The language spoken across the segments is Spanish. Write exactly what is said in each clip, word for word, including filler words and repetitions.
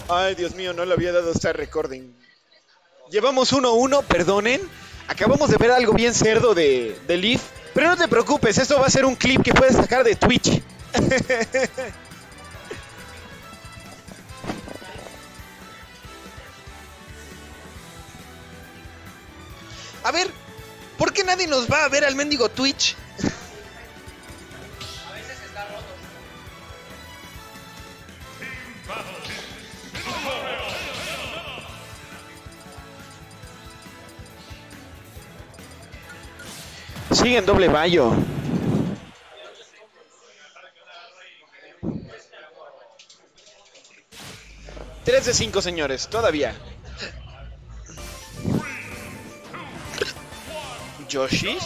Ay, Dios mío, no le había dado Start Recording. Llevamos uno uno, perdonen. Acabamos de ver algo bien cerdo de, de Leaf. Pero no te preocupes, esto va a ser un clip que puedes sacar de Twitch. A ver, ¿por qué nadie nos va a ver al mendigo Twitch? A veces está roto. Sigue en doble bayo. tres de cinco, señores, todavía. Yoshi.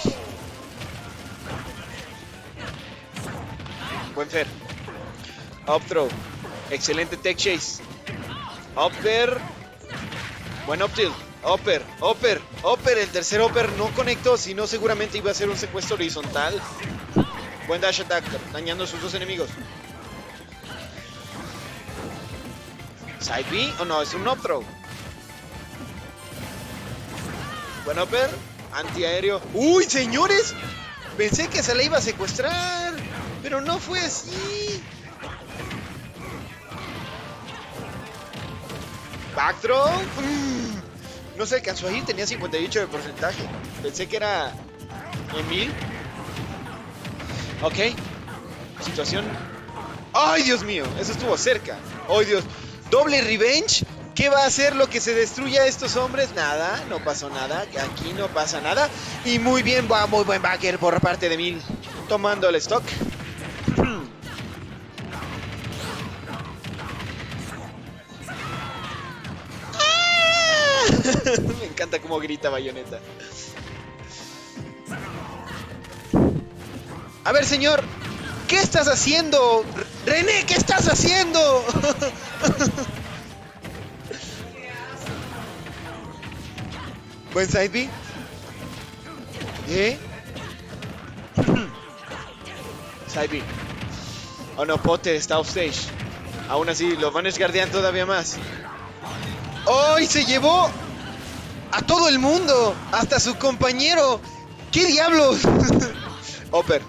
Buen Fer. Up throw. Excelente tech chase. Upper. Buen up tilt. Upper, upper, upper. El tercer upper no conectó, sino seguramente iba a ser un secuestro horizontal. Buen dash attack, dañando a sus dos enemigos. Side B, o oh, no, es un up throw. Buen upper, antiaéreo. ¡Uy, señores! Pensé que se la iba a secuestrar, pero no fue así. Back throw. Mm. No se alcanzó ahí, tenía cincuenta y ocho de porcentaje. Pensé que era Emil. Ok. Situación. ¡Ay, Dios mío! Eso estuvo cerca. ¡Ay, Dios! Doble revenge. ¿Qué va a hacer lo que se destruya a estos hombres? Nada, no pasó nada. Aquí no pasa nada. Y muy bien, va muy buen backer por parte de Emil. Tomando el stock. Me encanta cómo grita Bayonetta. A ver, señor, ¿qué estás haciendo? René, ¿qué estás haciendo? Buen side B. ¿Eh? Side B. Oh no, Potter está offstage. Aún así, los van a esgardear todavía más. ¡Oh! Y se llevó a todo el mundo, hasta su compañero. ¿Qué diablos? Upper.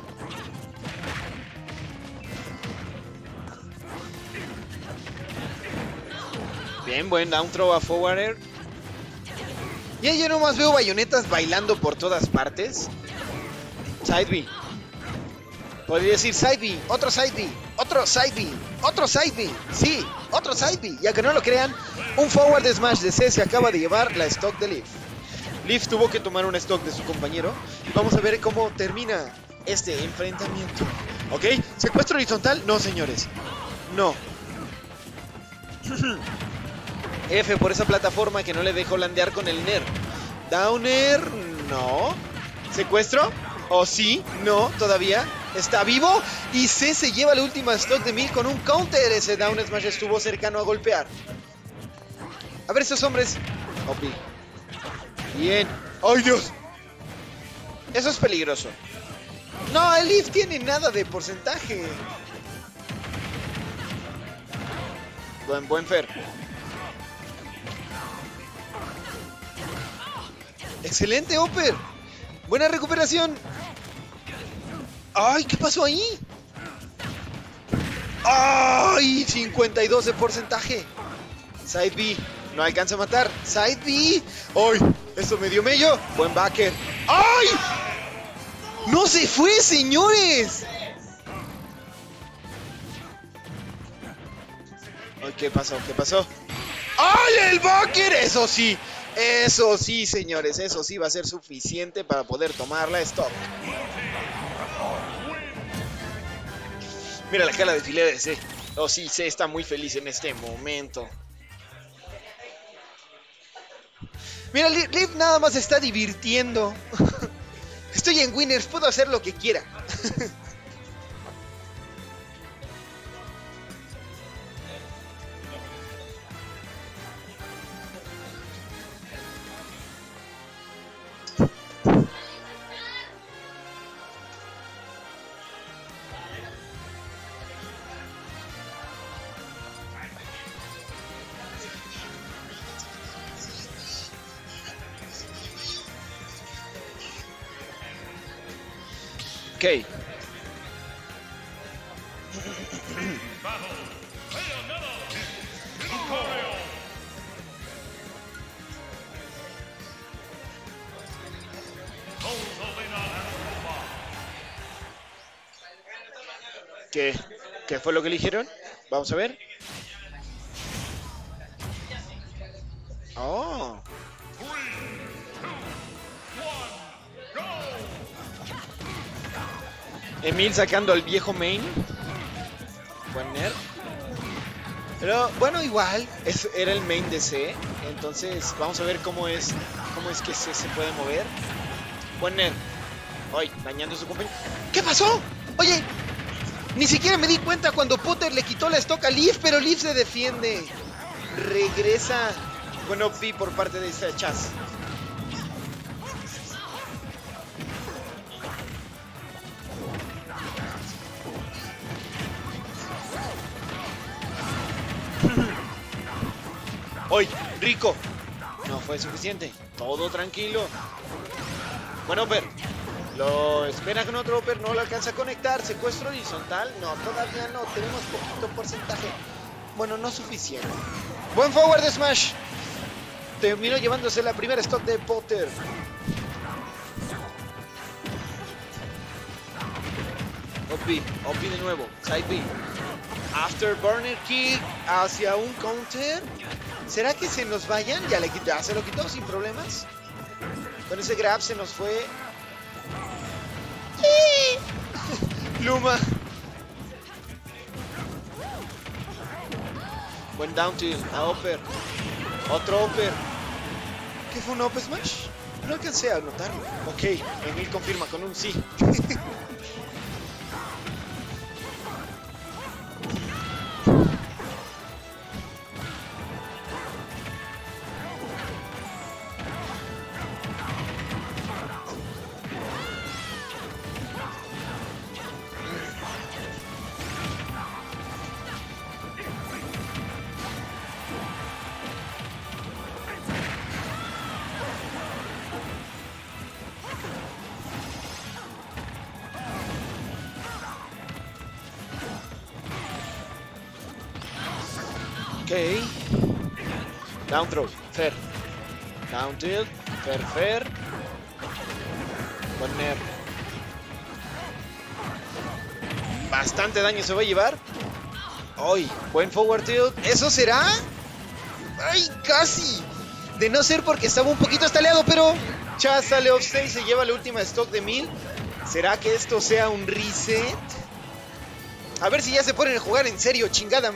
Bien, buen down throw a forward air. Y ahí yo nomás veo bayonetas bailando por todas partes. Side B. Podría decir side B, otro side B, otro side B, otro side B. Sí, otro side B. Ya que no lo crean, un forward smash de C se acaba de llevar la stock de Leaf. Leaf tuvo que tomar un stock de su compañero. Y vamos a ver cómo termina este enfrentamiento. ¿Ok? ¿Secuestro horizontal? No, señores. No. F por esa plataforma que no le dejó landear con el Ner. Downer, no. ¿Secuestro? ¿O sí? No, todavía. Está vivo. Y C se lleva la última stock de Mil con un counter. Ese down smash estuvo cercano a golpear. A ver esos hombres. Opi. Bien. ¡Ay, Dios! Eso es peligroso. No, el Leaf tiene nada de porcentaje. Buen, buen Fer. Excelente, Upper. Buena recuperación. ¡Ay! ¿Qué pasó ahí? ¡Ay! cincuenta y dos de porcentaje. Side B. No alcanza a matar. Side B. ¡Ay! Eso me dio mello. Buen backer. ¡Ay! ¡No se fue, señores! Ay, ¿qué pasó? ¿Qué pasó? ¡Ay, el backer! Eso sí. Eso sí, señores. Eso sí va a ser suficiente para poder tomar la stock. Mira la cara de filea de C. Oh, sí, C está muy feliz en este momento. Mira, Leaf nada más está divirtiendo. Estoy en Winners, puedo hacer lo que quiera. Ok. ¿Qué, ¿Qué fue lo que eligieron? Vamos a ver. Oh. Emil sacando al viejo main. Buen nerf. Pero bueno, igual es, era el main de C. Entonces vamos a ver cómo es cómo es que C se puede mover. Buen nerf. Hoy, dañando a su compañero. ¿Qué pasó? Oye, ni siquiera me di cuenta cuando Potter le quitó la stock a Leaf, pero Leaf se defiende. Regresa con O P por parte de esta Chaz. Hoy, rico. No fue suficiente. Todo tranquilo. Bueno, Upper. Lo espera con otro Upper. No lo alcanza a conectar. Secuestro horizontal. No, todavía no. Tenemos poquito porcentaje. Bueno, no suficiente. Buen forward de Smash. Terminó llevándose la primera stock de Potter. O P. O P de nuevo. Side B. Afterburner kick hacia un counter. ¿Será que se nos vayan? Ya, le, ya se lo quitó sin problemas. Con ese grab se nos fue. Luma. Buen down tilt a Upper. Otro Upper. ¿Qué fue un Up Smash? No alcancé a notarlo. Ok, Emil confirma con un sí. Ok. Down throw. Fair. Down tilt. Fair, fair. Buen nerf. Bastante daño se va a llevar. Hoy, buen forward tilt. ¿Eso será? ¡Ay, casi! De no ser porque estaba un poquito estaleado, pero Chaz sale offstage y se lleva la última stock de mil. ¿Será que esto sea un reset? A ver si ya se ponen a jugar en serio, chingada.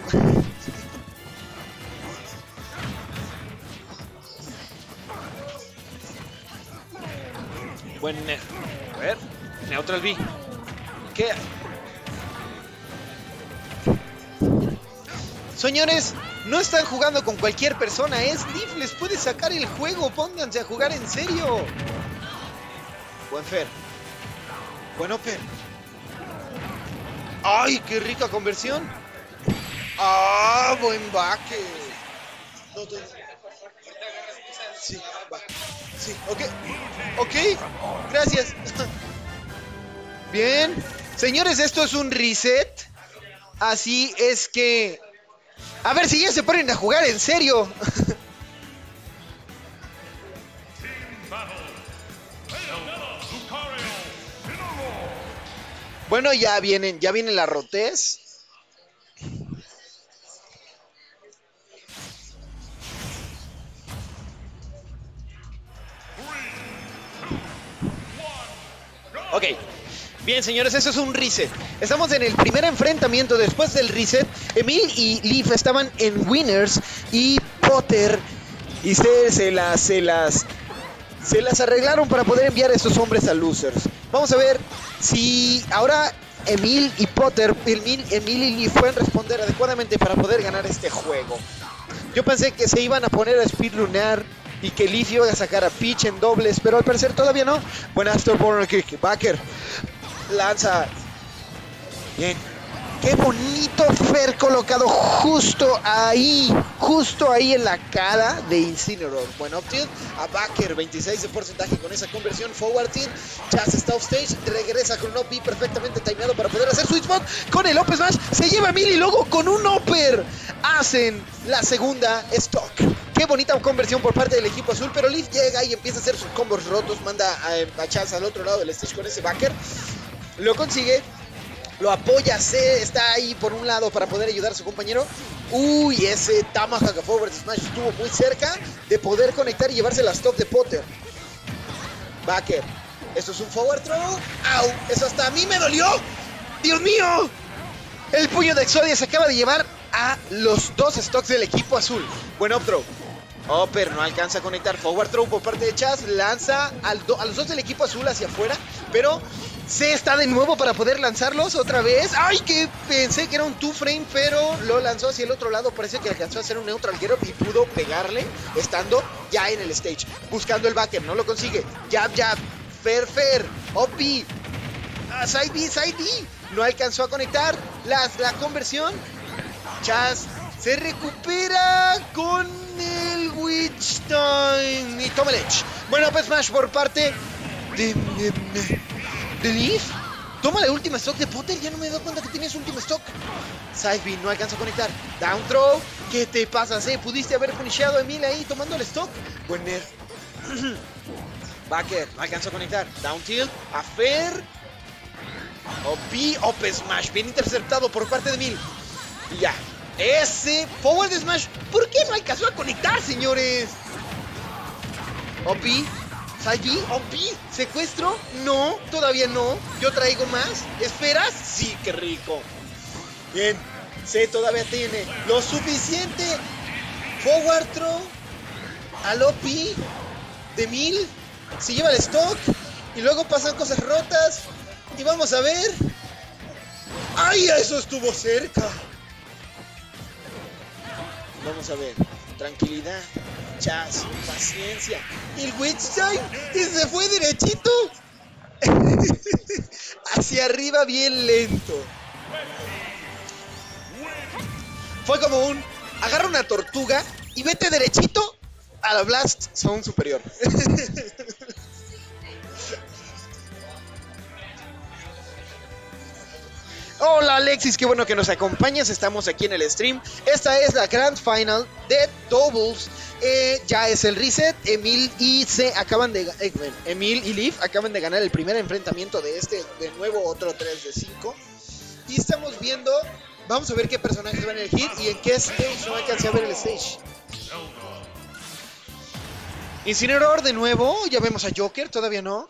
Buen nerf. A ver. Neutral B. ¿Qué? Señores, no están jugando con cualquier persona. Es Leaf, les puede sacar el juego. Pónganse a jugar en serio. Buen fair. Buen upper. ¡Ay, qué rica conversión! ¡Ah, buen baque! No, no. Sí, va. Sí, ok. Ok, gracias. Bien. Señores, esto es un reset. Así es que... A ver si ya se ponen a jugar en serio. Bueno, ya vienen, ya viene la rotez. Ok. Bien, señores, eso es un reset. Estamos en el primer enfrentamiento después del reset. Emil y Leaf estaban en winners y Potter y se, se las se las se las arreglaron para poder enviar a estos hombres a losers. Vamos a ver si ahora Emil y Potter, Emil, Emil y Leaf pueden responder adecuadamente para poder ganar este juego. Yo pensé que se iban a poner a speedrunear y que Leaf iba a sacar a Peach en dobles, pero al parecer todavía no. Buen afterburner kick, backer. Lanza. Bien. Qué bonito. maldito Fer colocado justo ahí, justo ahí en la cara de Incineroar. Bueno, up tilt a Backer, veintiséis de porcentaje con esa conversión. Forward tilt, Chaz está off stage, regresa con un O P perfectamente timeado para poder hacer switch spot con el Up Smash. Se lleva a Mil y luego con un Upper hacen la segunda stock. Qué bonita conversión por parte del equipo azul, pero Leaf llega y empieza a hacer sus combos rotos, manda a, a Chaz al otro lado del stage con ese Backer. Lo consigue. Lo apoya, se está ahí por un lado para poder ayudar a su compañero. Uy, ese Tomahawk Forward Smash estuvo muy cerca de poder conectar y llevarse la stop de Potter. Backer, esto es un forward throw. ¡Au! Eso hasta a mí me dolió. ¡Dios mío! El puño de Exodia se acaba de llevar a los dos stocks del equipo azul. Buen up throw. Upper no alcanza a conectar. Forward throw por parte de Chaz. Lanza al do a los dos del equipo azul hacia afuera. Pero C está de nuevo para poder lanzarlos otra vez. ¡Ay! Que pensé que era un two frame, pero lo lanzó hacia el otro lado. Parece que alcanzó a hacer un neutral get up y pudo pegarle estando ya en el stage. Buscando el backer. No lo consigue. Jab, jab. Fer, fer. O P. Ah, side B, side B. No alcanzó a conectar la, la conversión. Chaz se recupera con el Witch Time y toma el edge. Bueno, pues Smash por parte de, de, de Leaf. Toma la última stock de Potter. Ya no me he dado cuenta que tenía su última stock. Side B no alcanza a conectar. Down throw. ¿Qué te pasa, C? Pudiste haber punishado a Emil ahí tomando el stock. Buen nerf. Backer no alcanzó a conectar. Down tilt. A Fer. O P. Up Smash. Bien interceptado por parte de Emil. Y ya. Ese forward smash, ¿por qué no alcanzó a conectar, señores? O P, side B, O P, secuestro, no, todavía no. Yo traigo más. ¿Esperas? Sí, qué rico. Bien, C todavía tiene lo suficiente. Forward throw al O P de Mil. Se lleva el stock y luego pasan cosas rotas. Y vamos a ver. ¡Ay, eso estuvo cerca! Vamos a ver, tranquilidad, Chaz, paciencia. El Witch Time y se fue derechito hacia arriba bien lento. Fue como un, agarra una tortuga y vete derechito a la Blast Zone superior. Hola Alexis, qué bueno que nos acompañas, estamos aquí en el stream. Esta es la Grand Final de Doubles. eh, Ya es el reset. Emil y C acaban de eh, Emil y Leaf acaban de ganar el primer enfrentamiento de este. De nuevo otro tres de cinco. Y estamos viendo, vamos a ver qué personajes van a elegir y en qué stage. No alcancé a ver el stage. Incineroar de nuevo, ya vemos a Joker, todavía no.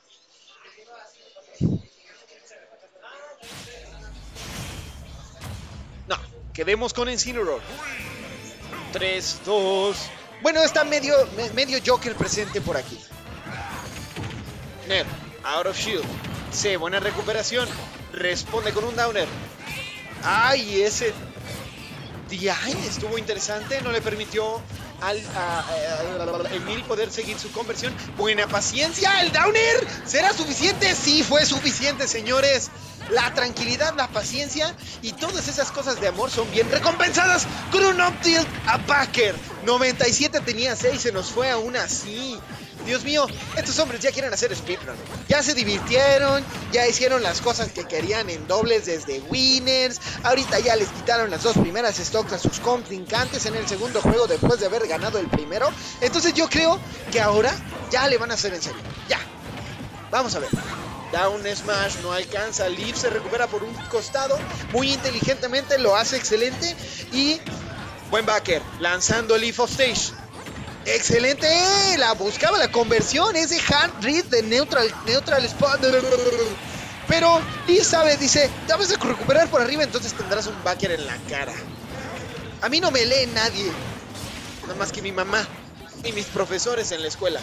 Quedemos con Incineroar. tres, dos. Bueno, está medio, medio Joker presente por aquí. Ner, out of shield. C, buena recuperación. Responde con un downer. Ay, ese D I estuvo interesante. No le permitió al a, a, a Emil poder seguir su conversión. Buena paciencia. El downer. ¿Será suficiente? Sí, fue suficiente, señores. La tranquilidad, la paciencia y todas esas cosas de amor son bien recompensadas con un up tilt a Backer. noventa y siete tenía seis, se nos fue aún así. Dios mío, estos hombres ya quieren hacer speedrun. Ya se divirtieron, ya hicieron las cosas que querían en dobles desde winners. Ahorita ya les quitaron las dos primeras stocks a sus contrincantes en el segundo juego después de haber ganado el primero. Entonces yo creo que ahora ya le van a hacer en serio. Ya, vamos a ver. Down smash, no alcanza. Leaf se recupera por un costado. Muy inteligentemente, lo hace excelente. Y buen backer, lanzando Leaf off stage. Excelente, la buscaba la conversión. Ese hand read de neutral, neutral spot. Pero Leaf sabe, dice, te vas a recuperar por arriba, entonces tendrás un backer en la cara. A mí no me lee nadie, nada más que mi mamá y mis profesores en la escuela.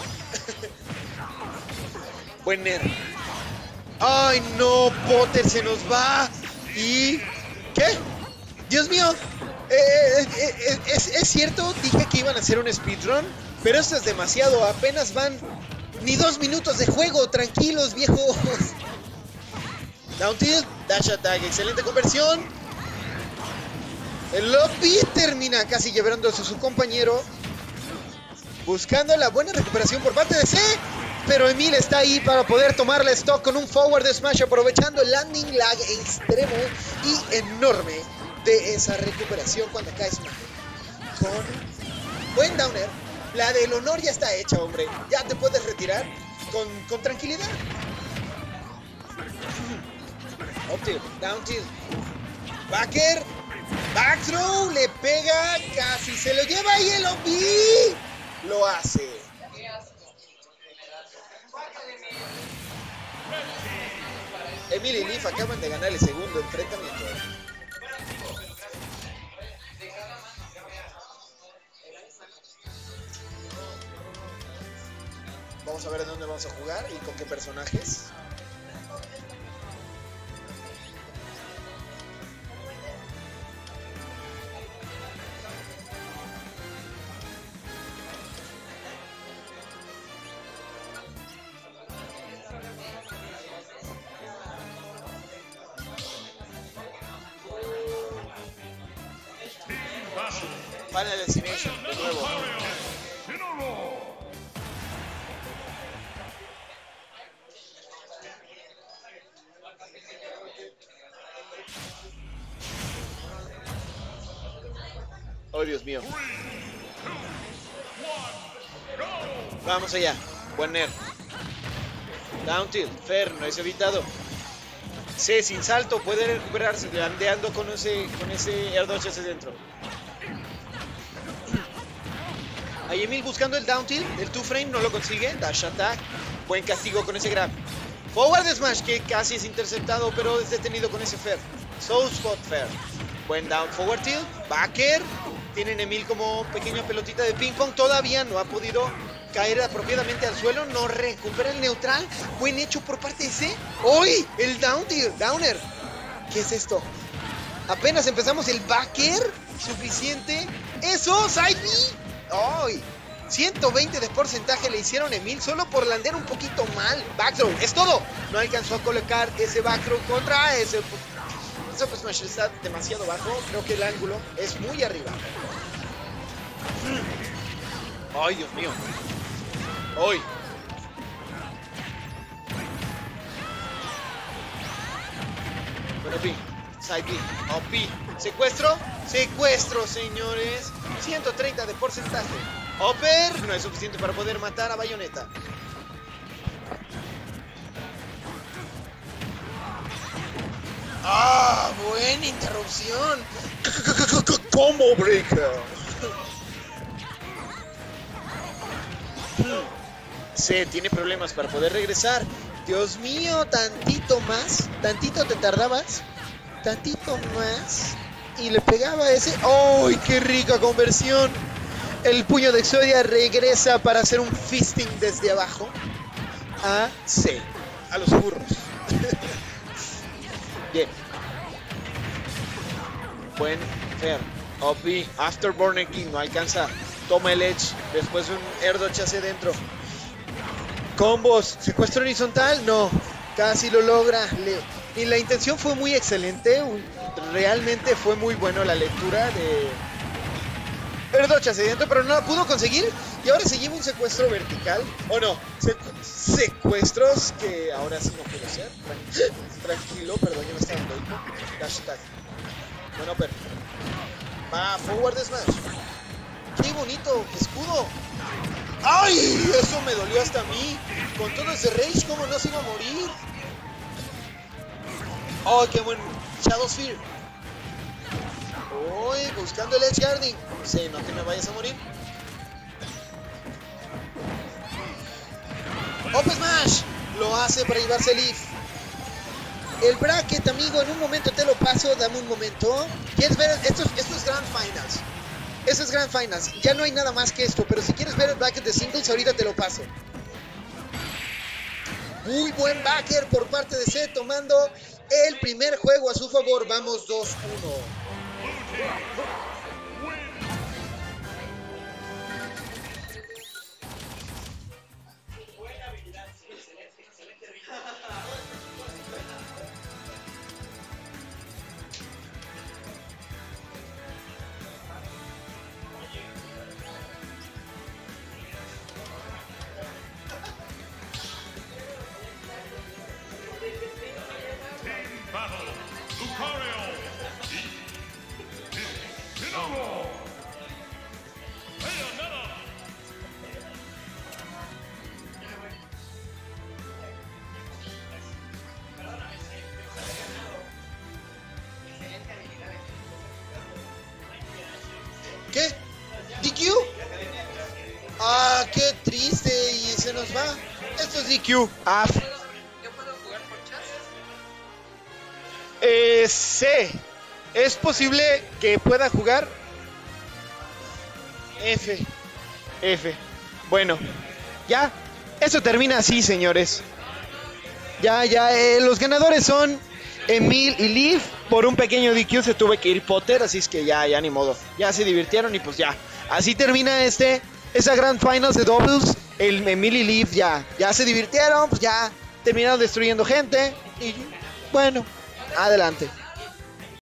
Buen nerd. ¡Ay, no! Potter se nos va. ¿Y qué? Dios mío. Eh, eh, eh, es, es cierto, dije que iban a hacer un speedrun, pero esto es demasiado. Apenas van ni dos minutos de juego. Tranquilos, viejos. Down tilt, dash attack. Excelente conversión. El lobby termina casi llevándose a su compañero. Buscando la buena recuperación por parte de C. Pero Emil está ahí para poder tomarle stock con un forward smash, aprovechando el landing lag extremo y enorme de esa recuperación cuando cae Smash. Con buen downer. La del honor ya está hecha, hombre. Ya te puedes retirar con, con tranquilidad. Up tilt, down tilt. Backer. Back throw. Le pega. Casi se lo lleva y el O P lo hace. Emil y Leaf acaban de ganar el segundo enfrentamiento. Vamos a ver en dónde vamos a jugar y con qué personajes. Final Destination, de nuevo. Oh, Dios mío. Vamos allá. Buen Nerd. Down tilt. Fer, no es evitado. C sin salto puede recuperarse, landeando con ese, con ese air dodge hacia dentro. Ahí Emil buscando el down tilt, el two frame no lo consigue. Dash attack. Buen castigo con ese grab. Forward smash que casi es interceptado, pero es detenido con ese Fer. Soul spot Fer. Buen down forward tilt. Backer. Tienen Emil como pequeña pelotita de ping pong. Todavía no ha podido caer apropiadamente al suelo. No recupera el neutral. Buen hecho por parte de C. ¡Uy! El down tilt. Downer. ¿Qué es esto? Apenas empezamos el backer. Suficiente. Eso. Side B. ¡Ay! ciento veinte de porcentaje le hicieron a Emil solo por landear un poquito mal. Backthrow, es todo. No alcanzó a colocar ese backthrow contra ese. Ese up smash está demasiado bajo. Creo que el ángulo es muy arriba. ¡Ay, Dios mío! ¡Ay! Bueno, P. Side B. O P. Secuestro. Secuestro, señores. ciento treinta de porcentaje. Upper no es suficiente para poder matar a Bayonetta. ¡Ah! Buena interrupción. Combo breaker. C tiene problemas para poder regresar. Dios mío, tantito más. Tantito te tardabas. Tantito más. Y le pegaba ese. ¡Ay, qué rica conversión! El puño de Exodia regresa para hacer un fisting desde abajo a C. A los burros. Bien. Buen Fer. O P. Afterburner King. No alcanza. Toma el edge. Después un air dodge hacia adentro. Combos. Secuestro horizontal. No. Casi lo logra. Le... Y la intención fue muy excelente. Realmente fue muy bueno la lectura de air dodge hacia adentro, pero no la pudo conseguir. Y ahora se lleva un secuestro vertical. ¿O no? Secu secuestros que ahora sí no puedo hacer. Tranquilo, perdón, yo no estaba en loco. Dash attack. Bueno, pero va, forward smash. ¡Qué bonito escudo! ¡Ay! Eso me dolió hasta a mí. Con todo ese rage, ¿cómo no se iba a morir? ¡Oh, qué buen Shadow Sphere! ¡Uy! Buscando el edge guarding. Sí, no te me vayas a morir. ¡Up smash! Lo hace para llevarse el Leaf. El bracket, amigo, en un momento te lo paso. Dame un momento. ¿Quieres ver? Esto, esto es Grand Finals. Esto es Grand Finals. Ya no hay nada más que esto. Pero si quieres ver el bracket de singles, ahorita te lo paso. Muy buen backer por parte de C, tomando el primer juego a su favor. Vamos dos uno. pues va. Esto es D Q. Ah, ¿Yo puedo jugar por chat? eh, C. Es posible que pueda jugar F. F. Bueno, ya. Eso termina así, señores. Ya, ya. Eh, los ganadores son Emil y Liv. Por un pequeño D Q se tuve que ir Potter. Así es que ya, ya ni modo. Ya se divirtieron y pues ya. Así termina este. Esa Grand Finals de Doubles. El Emil y Liv ya. Ya se divirtieron. Pues ya terminaron destruyendo gente. Y bueno, adelante.